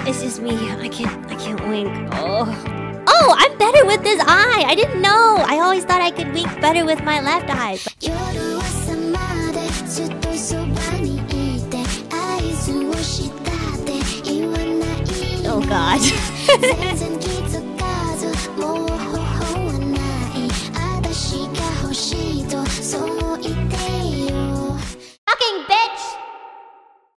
It's just me. I can't wink. Oh, I'm better with this eye. I didn't know. I always thought I could wink better with my left eye. Oh God.